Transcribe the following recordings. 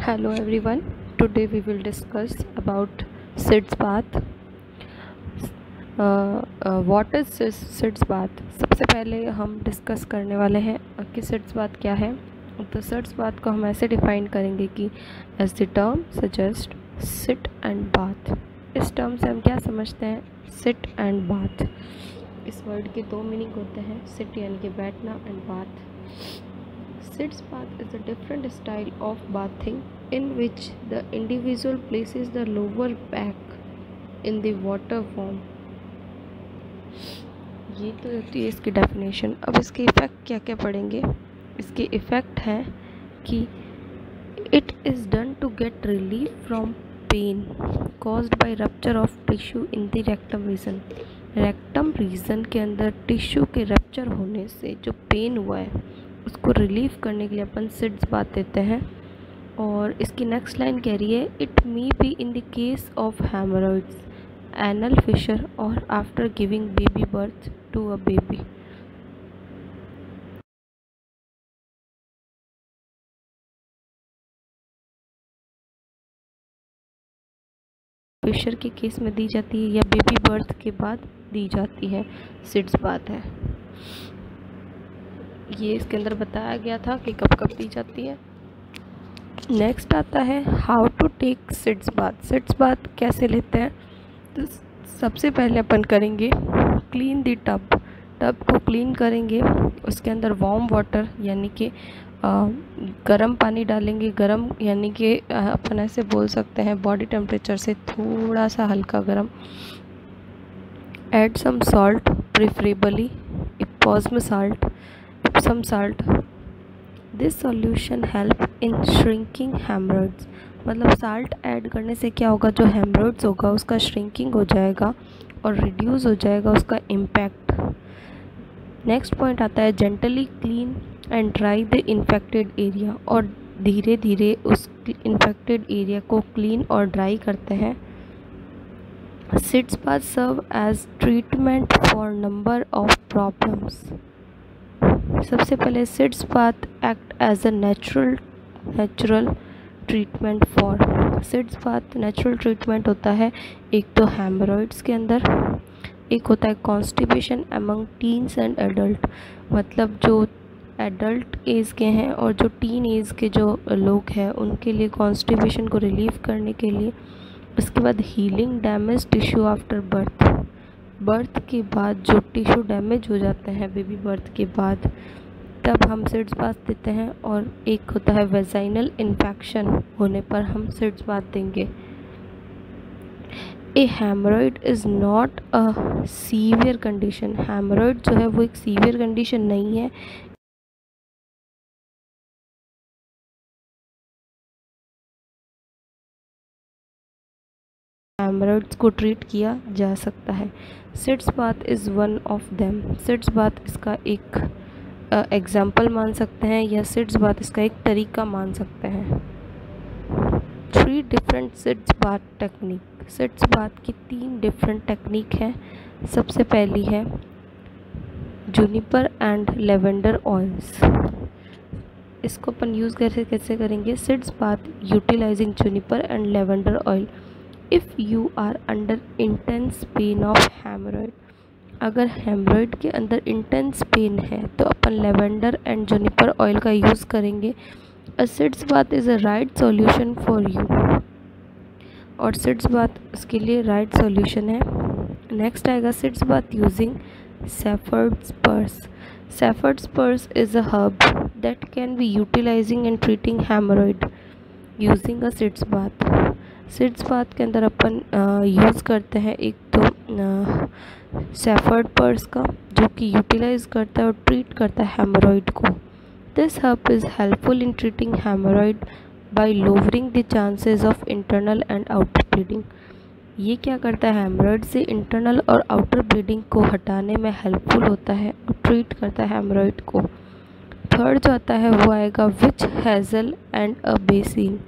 Hello everyone. Today we will discuss about SIDS bath. What is SIDS bath? सबसे पहले हम discuss करने वाले हैं कि SIDS bath क्या है. तो SIDS bath को हम ऐसे डिफाइन करेंगे कि as the term suggest sit and bath. इस टर्म से हम क्या समझते हैं? sit and bath. इस वर्ड के दो मीनिंग होते हैं. sit यानी कि बैठना and bath. Sitz bath is a different style of bathing in which the individual places the lower back in the water form. ये तो होती है इसकी डेफिनेशन. अब इसके इफ़ेक्ट क्या क्या पढ़ेंगे. इसके इफ़ेक्ट हैं कि it is done to get relief from pain caused by rupture of tissue in the rectum region. Rectum region के अंदर टिश्यू के रप्चर होने से जो पेन हुआ है उसको रिलीफ करने के लिए अपन सिड्स बात देते हैं. और इसकी नेक्स्ट लाइन कह रही है it may be in the case of haemorrhoids, anal fissure और after giving baby birth to a baby. Fissure के केस में दी जाती है या बेबी बर्थ के बाद दी जाती है. सिड्स बात है ये इसके अंदर बताया गया था कि कब कब दी जाती है. नेक्स्ट आता है how to take sitz bath. Sitz bath कैसे लेते हैं. तो सबसे पहले अपन करेंगे क्लीन द टब. टब को क्लीन करेंगे. उसके अंदर वार्म वाटर यानी कि गर्म पानी डालेंगे. गर्म यानी कि अपन ऐसे बोल सकते हैं बॉडी टेम्परेचर से थोड़ा सा हल्का गर्म. Add some salt preferably Epsom salt, Epsom salt. This solution help in shrinking haemorrhoids. मतलब साल्ट ऐड करने से क्या होगा, जो हेमरॉइड्स होगा उसका श्रिंकिंग हो जाएगा और रिड्यूस हो जाएगा उसका इम्पैक्ट. नेक्स्ट पॉइंट आता है gently clean and dry the infected area. और धीरे धीरे उस इन्फेक्टेड एरिया को क्लीन और ड्राई करते हैं. Sitz bath serve as treatment for number of problems. सबसे पहले sitz bath act as a natural treatment for. Sitz bath natural treatment होता है एक तो हेमरॉइड्स के अंदर, एक होता है constipation among teens and adult. मतलब जो एडल्ट एज के हैं और जो टीन एज के जो लोग हैं उनके लिए कॉन्स्टिपेशन को रिलीव करने के लिए. उसके बाद healing damage tissue after birth. Birth के बाद जो टिश्यू डैमेज हो जाते हैं बेबी बर्थ के बाद, तब हम सिड्स बाथ देते हैं. और एक होता है वेजाइनल इन्फेक्शन होने पर हम सिड्स बाथ देंगे. A haemorrhoid is not a severe condition. Haemorrhoid जो है वो एक सीवियर कंडीशन नहीं है. हेमरॉइड्स को ट्रीट किया जा सकता है. Sitz bath is one of them. Sitz bath इसका एक एग्जाम्पल मान सकते हैं या सिड्स बाथ इसका एक तरीका मान सकते हैं. 3 different sitz bath technique. Sitz bath की 3 डिफरेंट टेक्निक हैं. सबसे पहली है जूनिपर एंड लेवेंडर ऑयल्स. इसको अपन यूज़ कैसे करेंगे. Sitz bath utilising juniper and lavender oil. If you are under intense pain of haemorrhoid. अगर हेमरॉइड के अंदर इंटेंस पेन है तो अपन लेवेंडर एंड जूनिपर ऑयल का यूज़ करेंगे. A sitz bath is a right solution for you. और sitz bath इसके लिए राइट सॉल्यूशन है. नेक्स्ट आएगा sitz bath using shepherd's purse. Shepherd's purse is a herb that can be utilising and treating haemorrhoid using a sitz bath. Sitz bath के अंदर अपन use करते हैं एक तो सेफर्ड पर्स का जो कि यूटिलाइज करता है और ट्रीट करता है हेमरॉइड को. This herb is helpful in treating haemorrhoid by lowering the chances of internal and outer bleeding. ये क्या करता है, हेमरॉइड से इंटरनल और आउटर ब्लीडिंग को हटाने में हेल्पफुल होता है और ट्रीट करता है हेमरॉइड को. थर्ड जो आता है वो आएगा witch hazel and a basin.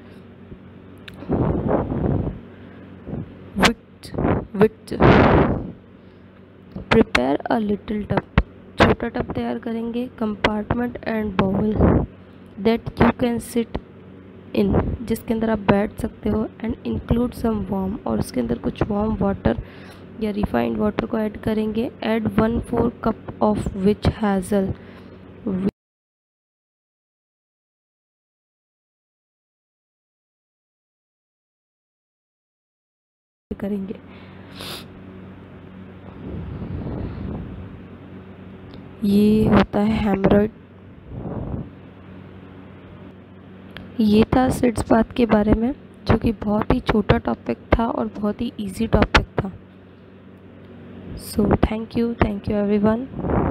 Which prepare a little tub. छोटा टब तैयार करेंगे. Compartment and bowl that you can sit in, जिसके अंदर आप बैठ सकते हो, एंड इंक्लूड सम वार्म, और उसके अंदर कुछ वार्म वाटर या रिफाइंड वाटर को ऐड करेंगे। Add 1/4 cup of witch hazel करेंगे। ये होता है हेमरॉइड। ये था सीड्स बात के बारे में, जो कि बहुत ही छोटा टॉपिक था और बहुत ही इजी टॉपिक था। So thank you everyone.